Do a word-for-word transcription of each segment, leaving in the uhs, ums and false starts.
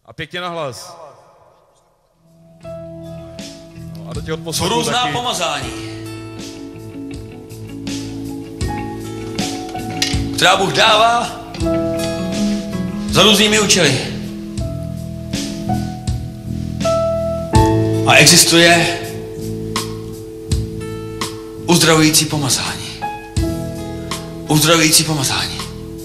A pěkně nahlas. No a do těch Jsou odposlechů různá taky. pomazání, která Bůh dává za různými účely. A existuje uzdravující pomazání. Uzdravující pomazání.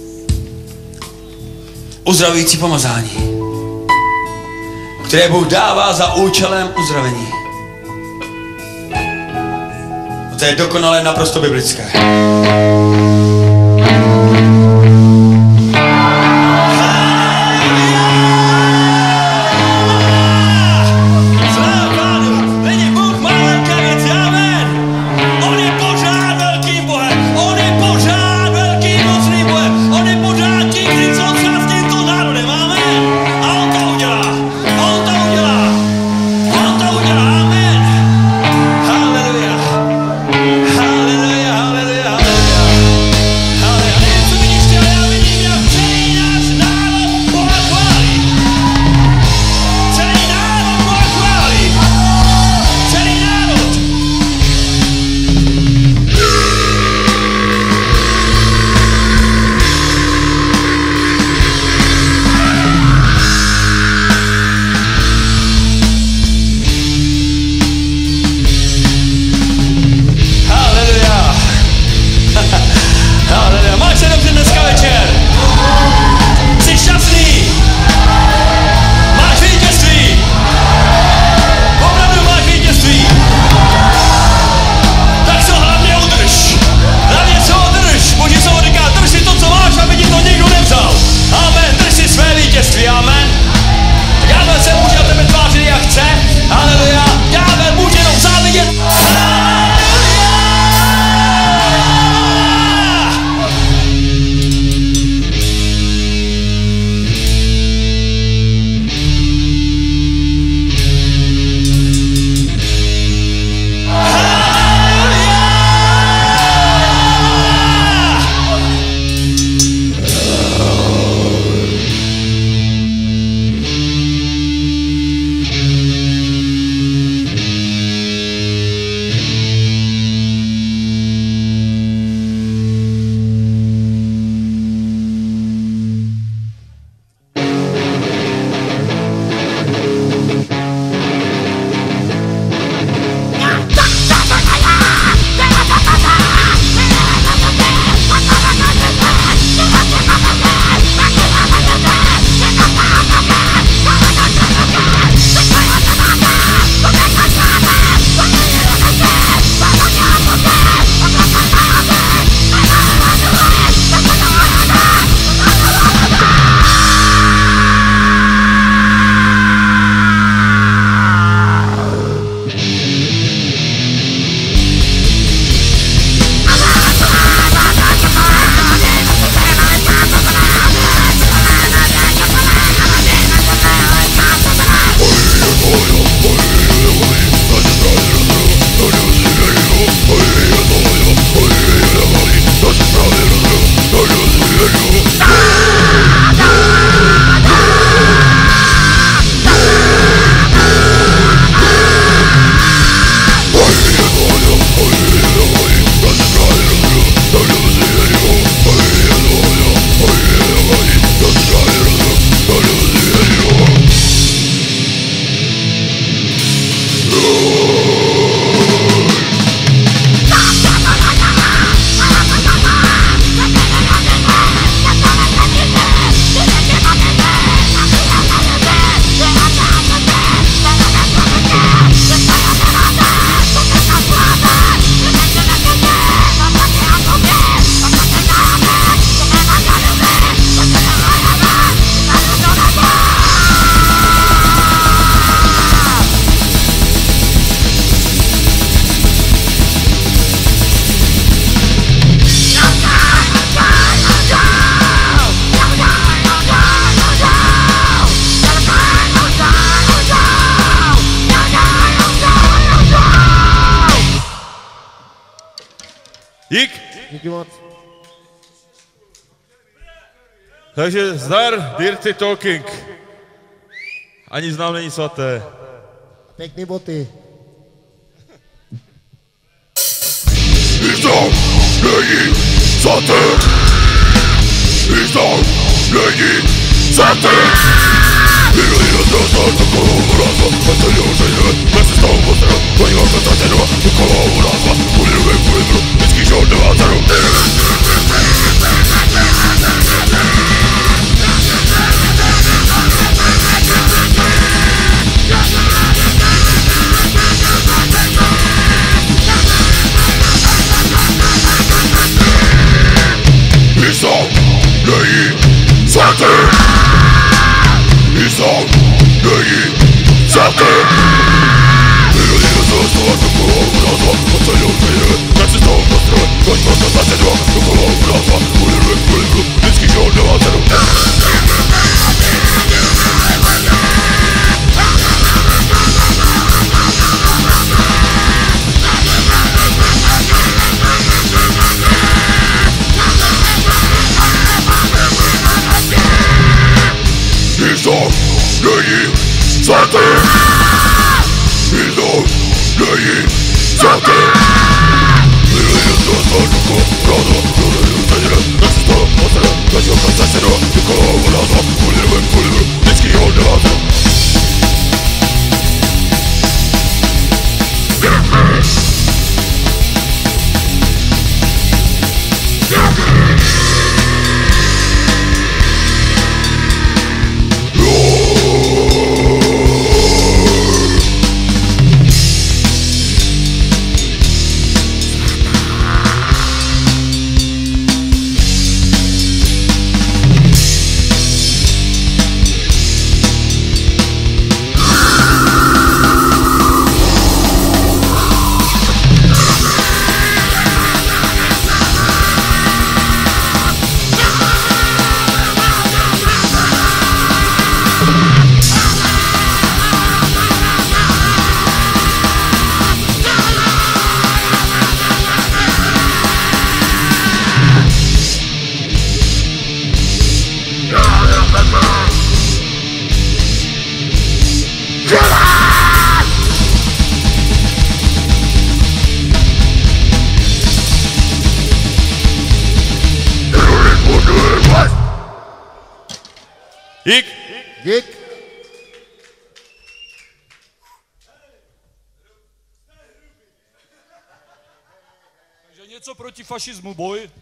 Uzdravující pomazání, které Bůh dává za účelem uzdravení. A to je dokonale naprosto biblické. Dík. Díky moc. Takže zdar, Dirty Talking. Ani z nám není svaté. Pěkný boty. Izdám není svaté. Izdám není svaté. Vyvolí na to stát okolo vrázva. A to je ořeje, bez se stavu postra. Paní vám to zatěnova, okolo vrázva. Kuliruje kulibru, vždycky žod nemá cenu. Izdám není svaté. Izdám není svaté. Vyvolí na to stát okolo vrázva. A to je ořeje, bez se stavu postra. Paní vám to zatěnova, okolo vrázva. Kuliruje kulibru, vždycky žod nemá cenu. Izdám není svaté. Izdám není svaté. Vyvolí na to stát okolo vrázva. Kuliruje kulibru, bez se stavu postra. Paní vám to zatěnova, okolo vrázva. Kuliruje kulibru, vždycky žod nemá cenu. Dík. Dík. Takže něco proti fašismu, boj.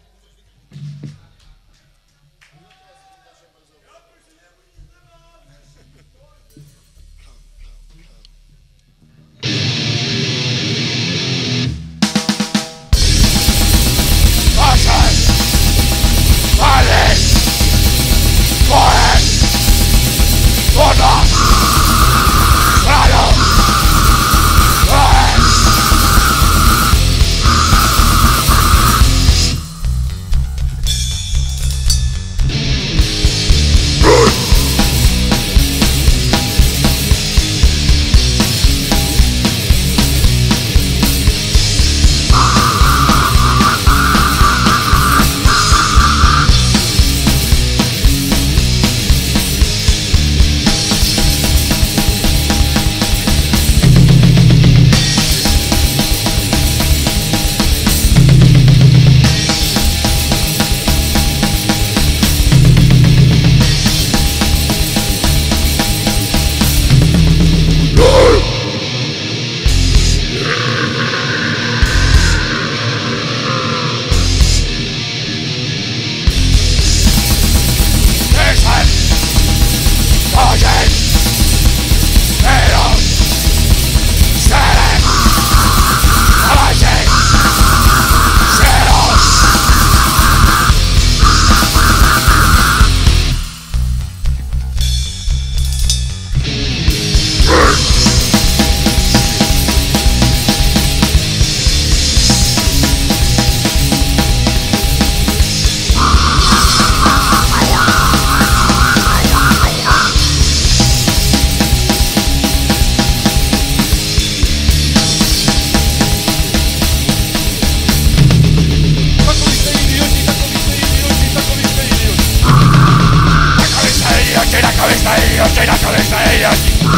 Yo estoy la cabeza de ellos.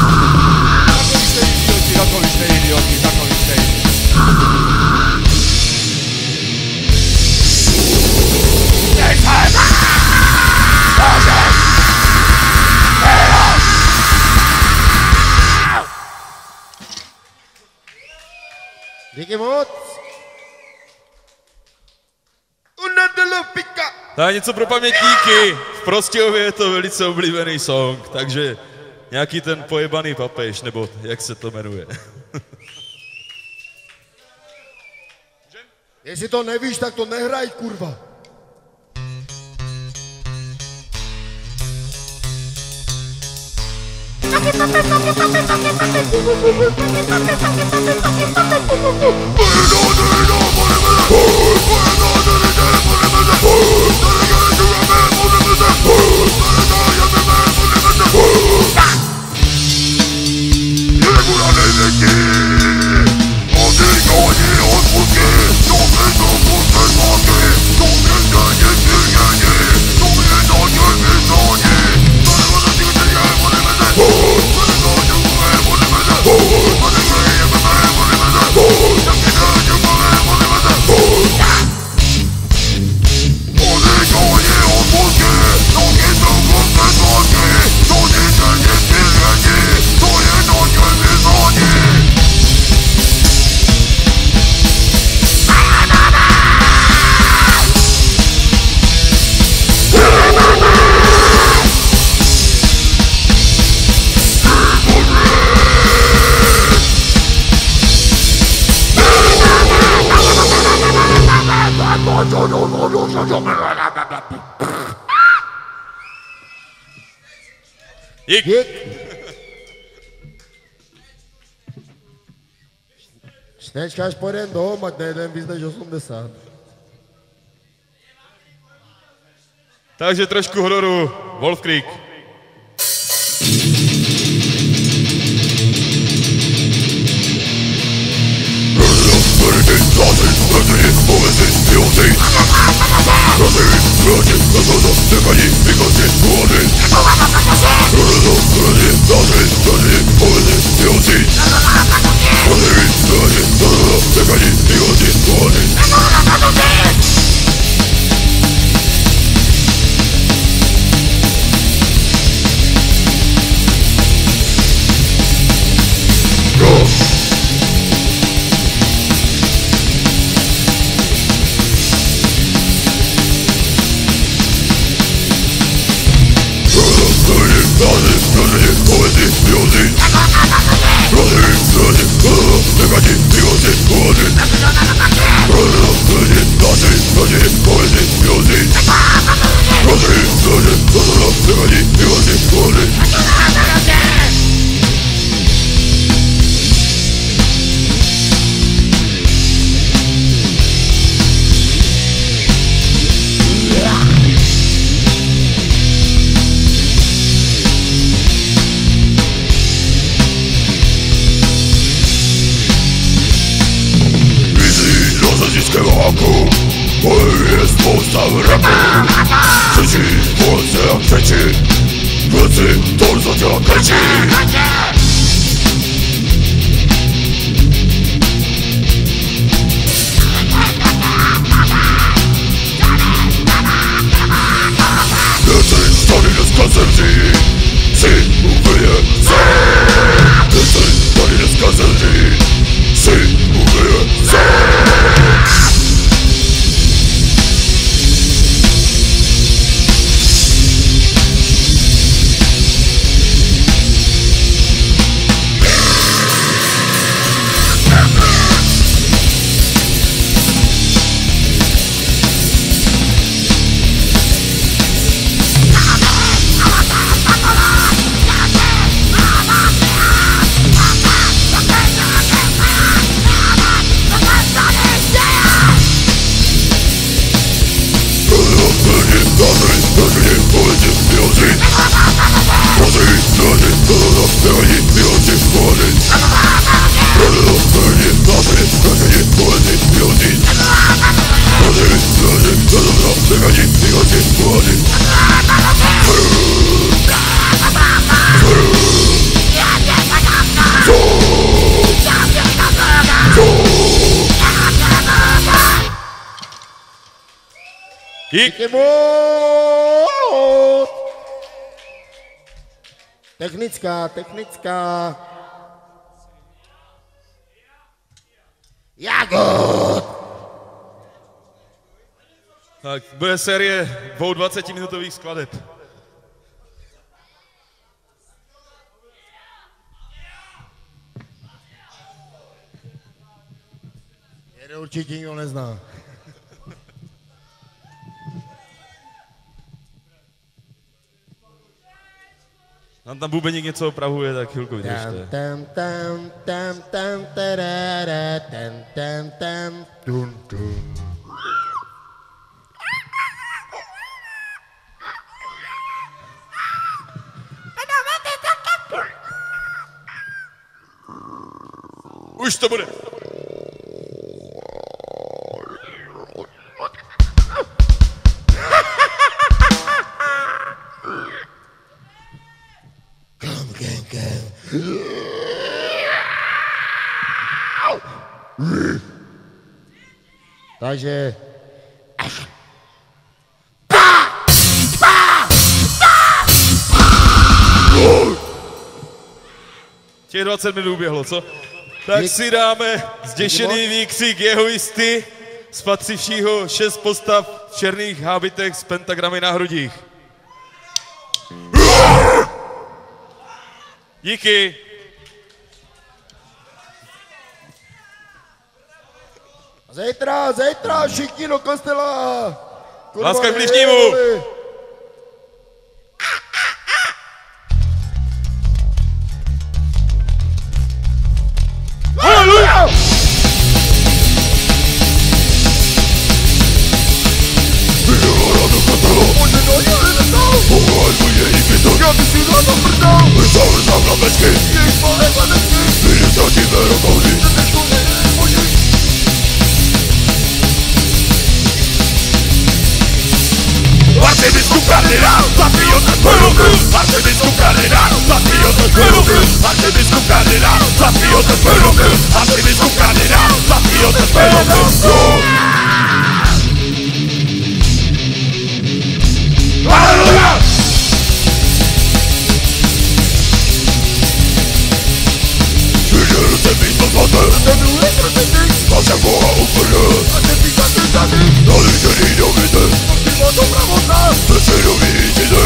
Díky moc. Unadelo pika. Tak něco pro pamětníky. V Prostějově je to velice oblíbený song, takže nějaký ten pojebaný papež, nebo jak se to jmenuje. Jestli to nevíš, tak to nehraj, kurva. Dík. Dík. Šnečka, až pojedem domů, ať nejdem víc než osmdesát. Takže trošku hororu Wolf Creek. Díky moc. Technická, technická. Jak Tak, bude série dvou dvacetiminutových skladeb. Jeden určitě nikdo nezná. Nám tam bubeník něco opravuje, tak chvilku Tam, vydržte. tam, tam, tam, tam, tarara, tam, tam, tam, tum, tum. Už to bude. Kam, kam, kam. Takže... Těch dvacet minut uběhlo, co? Tak si dáme zděšený výkřik jeho jisty, spatřivšího šest postav v černých hábitech s pentagramy na hrudích. Díky. Zítra, zítra, všichni do kostela! Kurva, Láska k bližnímu. jeli. Haleluja! Arcebispo Cardenal, patriota peruca. Arcebispo Cardenal, patriota peruca. Arcebispo Cardenal, patriota peruca. Arcebispo Cardenal, patriota peruca. Aleluia! Primeiro você fez pra volta. Passa agora o frio. Não deixa ninguém ouvir. Voltou pra voltar. Terceiro vídeo.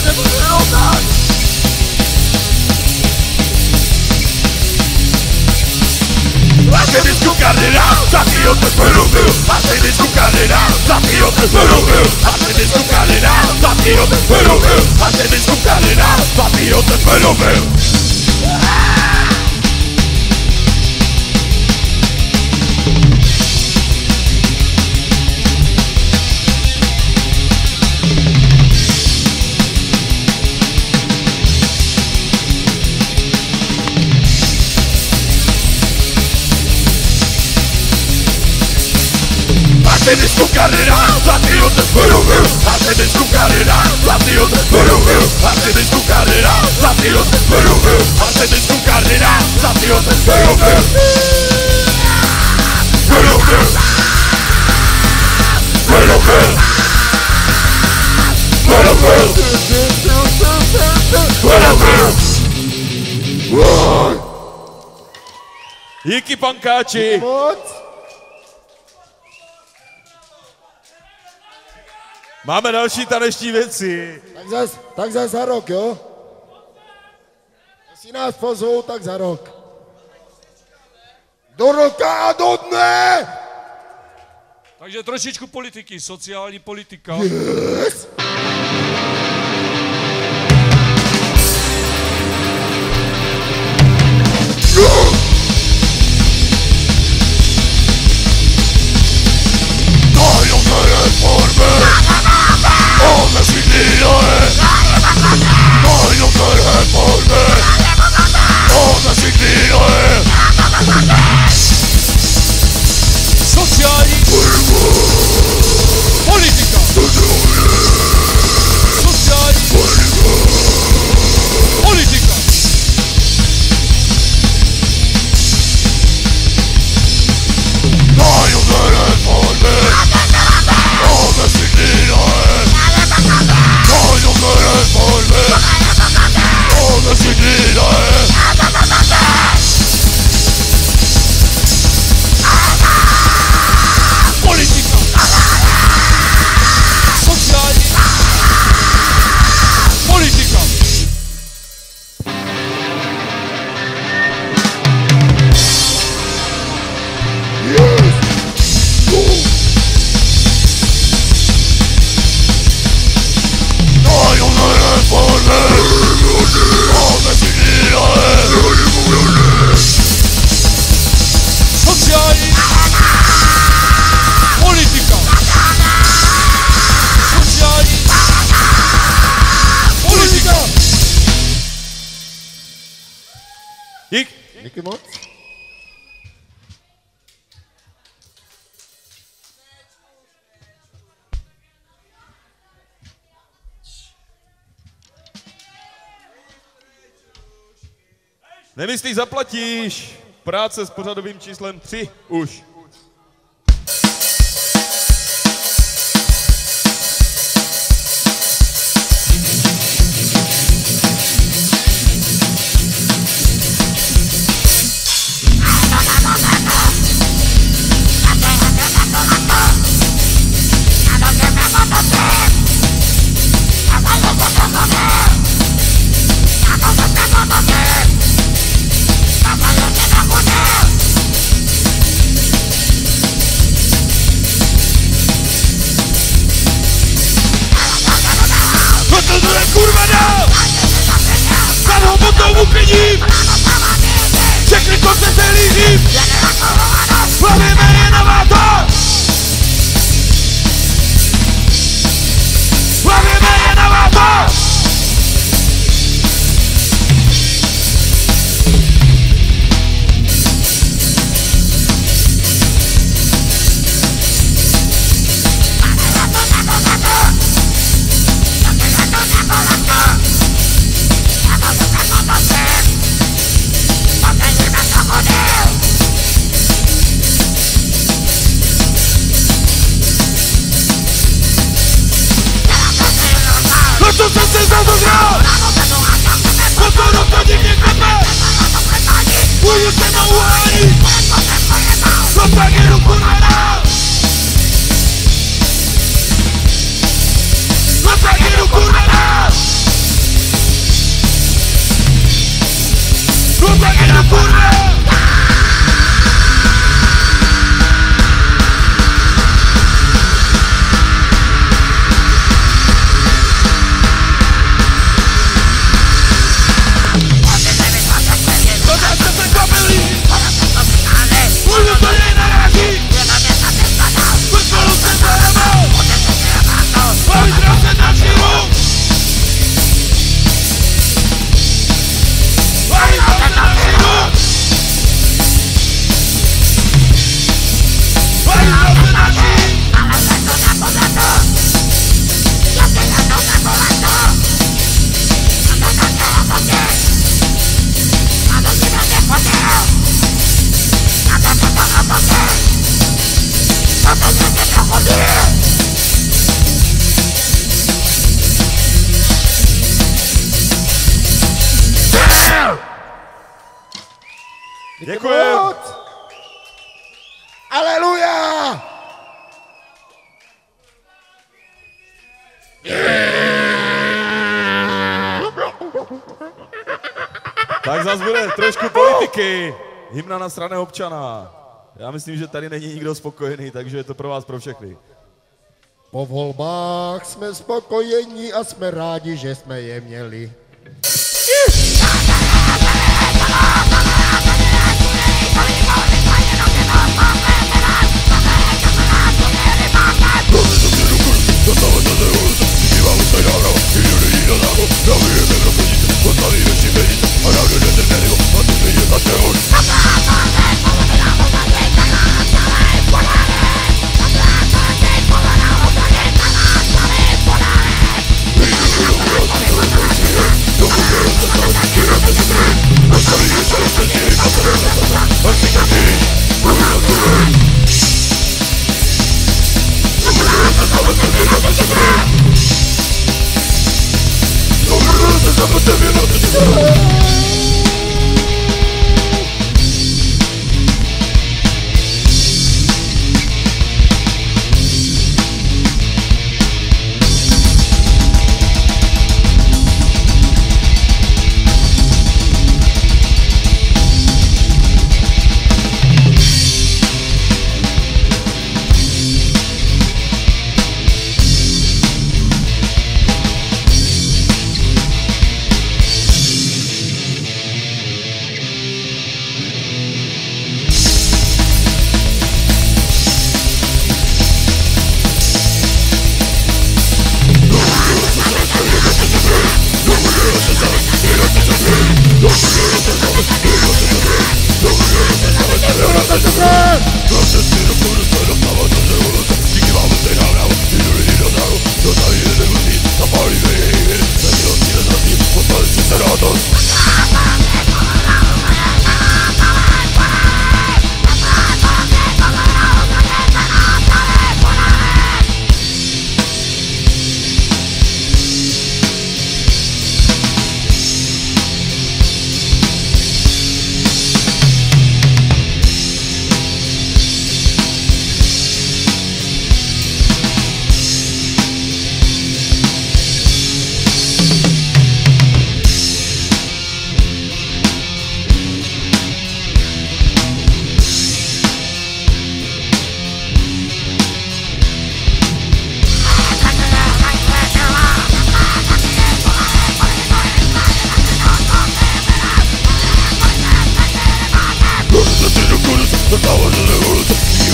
Arcebispo Cardenal, patriota peruca. Arcebispo Cardenal, patriota peruca. Arcebispo Cardenal, patriota peruca. Arcebispo Cardenal, patriota peruca. Arcebispo Cardenal, patriota peruca. Arcebispo Cardenal, patriota peruca. Arcebispo Cardenal, patriota peruca. Arcebispo Cardenal, patriota peruca. Peruca. Peruca. Peruca. Peruca. Díky, pankáči. Moc? Máme další taneční věci. Tak zas, tak zas za rok, jo? Jestli nás pozvou, tak za rok. Do roka a do dne! Takže trošičku politiky, sociální politika. Yes. Sociální politika. Dík. Díky moc. Nemyslíš, zaplatíš. Práce s pořadovým číslem tři už. Všechny konce se lížím, plavíme je na váto. Plavíme je na váto. To jsem se zadozral, motoru to divně klepe, budu se mnou uhání, to pak jedu kurva dál, to pak jedu kurva dál, to pak jedu kurva dál. Děkujem. Aleluja! Tak zase bude trošku politiky. Hymna na straně občana. Já myslím, že tady není nikdo spokojený, takže je to pro vás pro všechny. Po volbách jsme spokojení a jsme rádi, že jsme je měli. Don't forget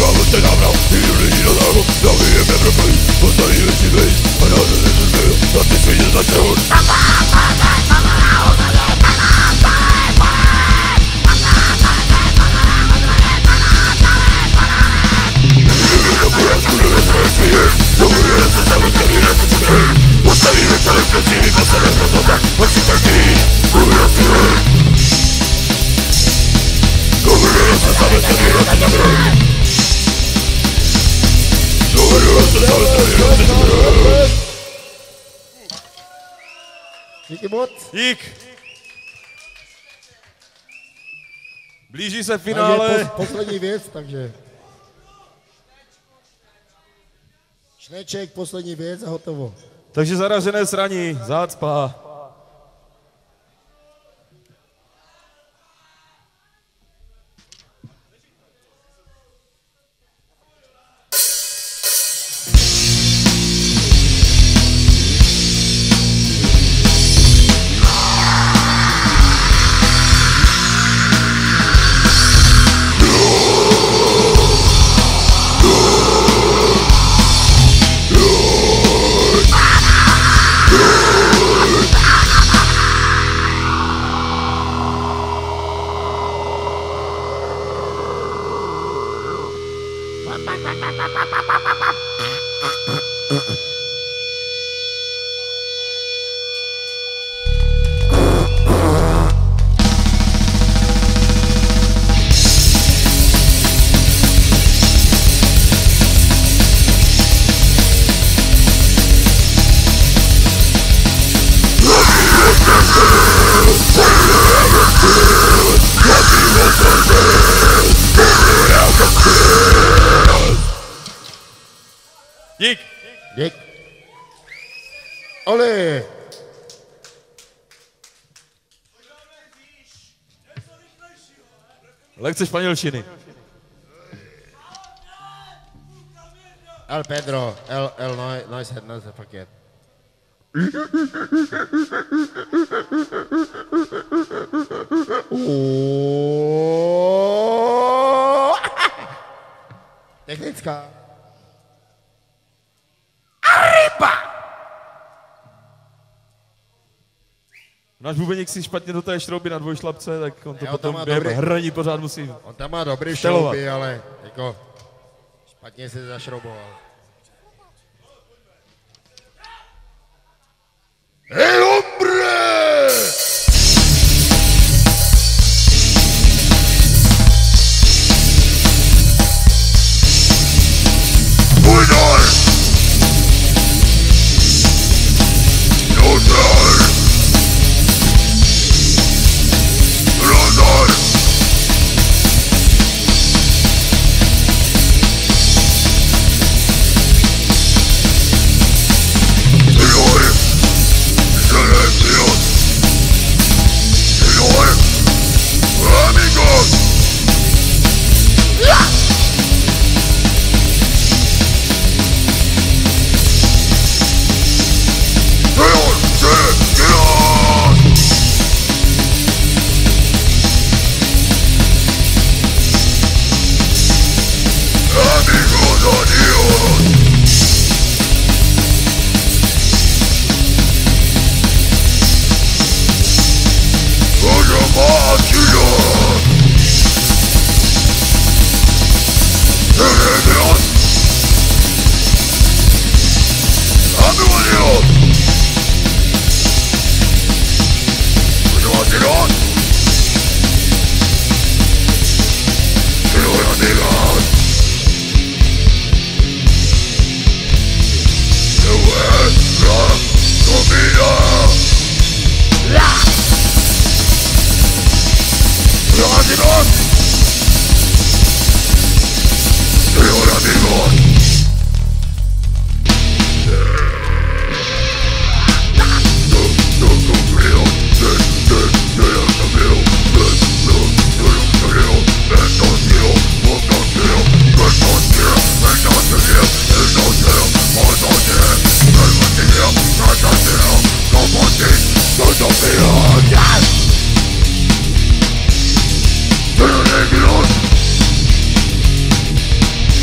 Díky moc. Dík. Blíží se Takže finále. pos, poslední věc, takže. Šneček, poslední věc a hotovo. Takže zaražené sraní, zácpa. Dík. Dík. Oli. Lekce španělštiny. El Pedro, el, el no, no se, no se paket. Technická. Náš bubeník si špatně do té šrouby na dvojšlapce, tak on to Jo, potom to má během dobrý. hraní pořád musí. On tam má dobrý Štelovat. šrouby, ale jako špatně se zašrouboval. Hey, hombre! Buenos! No dar! Rodar! Señor! Silencios! Señor! Amigos! Señor! Silencios! Amigos, adiós! Oye, máquina. Herederos. Amigos. Oye, máquinas. Pero amigas. De vuestra comida. ¡Amigos! ¡Señor amigos! No, no confío, no, no, no lo confío, no, no, no lo confío, no confío, no confío, no confío, no confío, no confío, no confío, no confío, no confío, no confío, no confío, pero negros,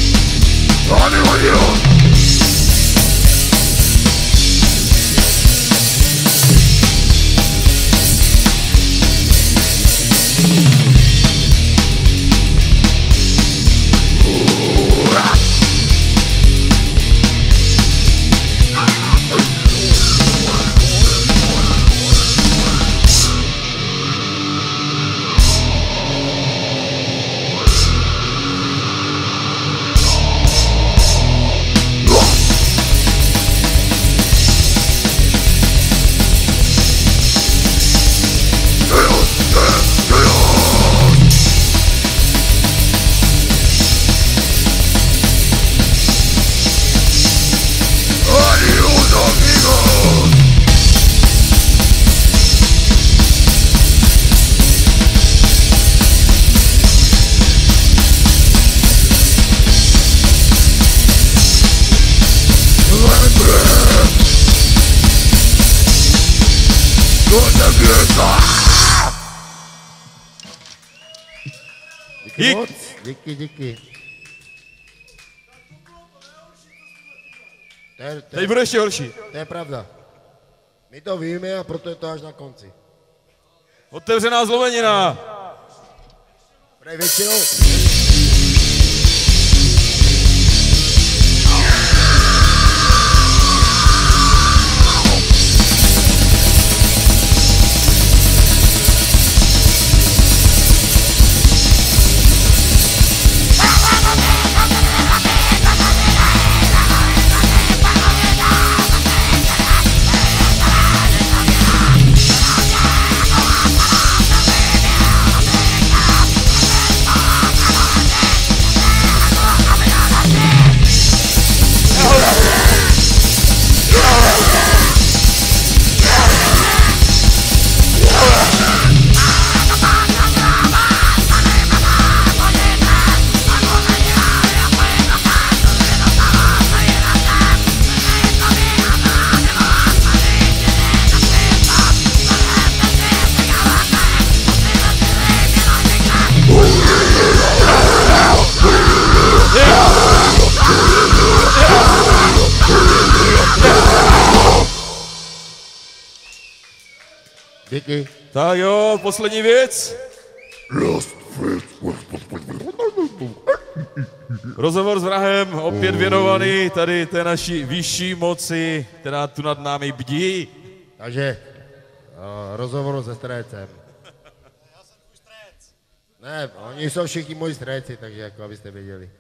Díky Dík. moc, díky, díky. To je, to, Teď je, bude ještě horší. to je pravda. My to víme a proto je to až na konci. Otevřená zlomenina. Prej většinou. Díky. Tak jo, poslední věc. Rozhovor s vrahem, opět věnovaný tady té naší vyšší moci, která tu nad námi bdí. Takže uh, rozhovor se strécem. Ne, oni jsou všichni moji stréci, takže jako abyste věděli.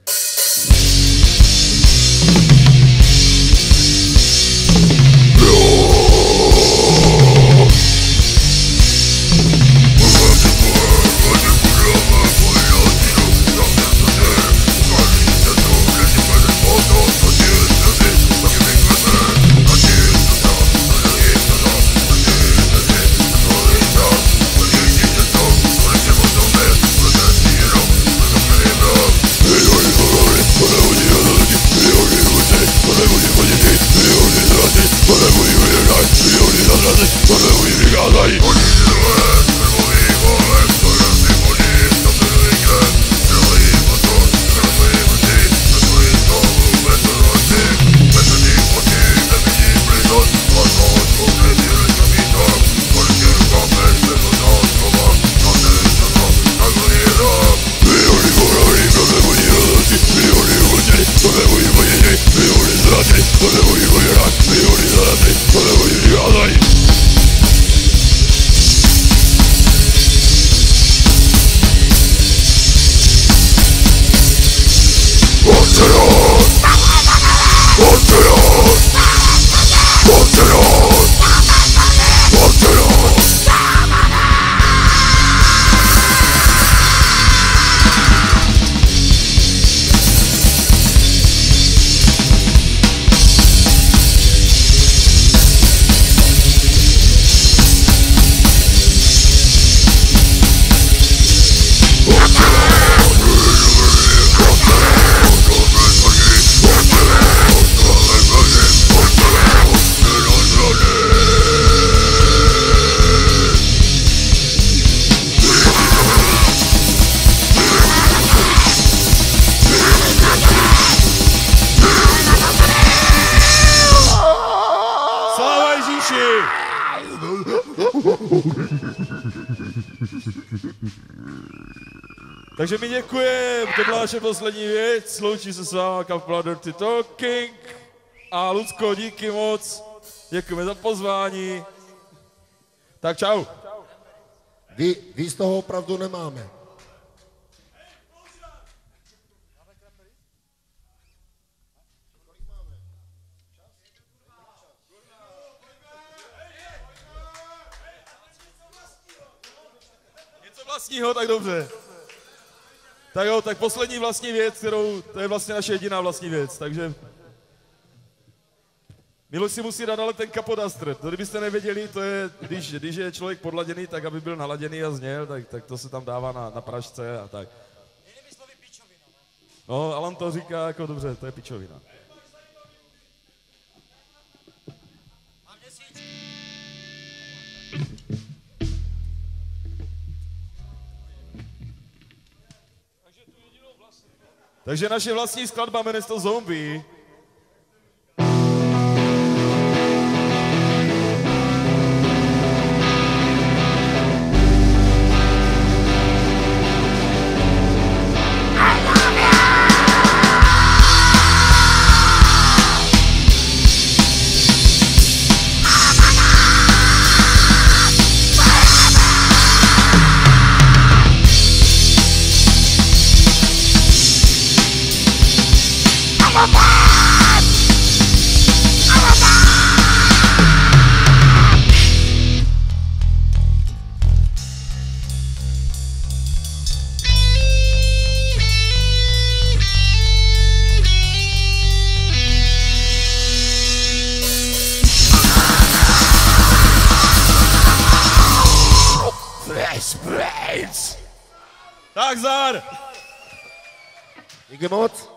Takže mi děkujeme, to byla naše poslední věc, sloučí se s váma kapela Dirty Talking a Lucko, díky moc, děkujeme za pozvání, tak čau. Vy, vy z toho opravdu nemáme. Něco vlastního, tak dobře. Tak jo, tak poslední vlastní věc, kterou, to je vlastně naše jediná vlastní věc, takže Miloš si musí dát ale ten kapodastr, to kdybyste nevěděli, to je, když, když je člověk podladěný, tak aby byl naladěný a zněl, tak, tak to se tam dává na, na pražce a tak. No, Alan to říká jako dobře, to je pičovina. Takže naše vlastní skladba, jmenuje se to Zombie. Tak zdar! Díky moc.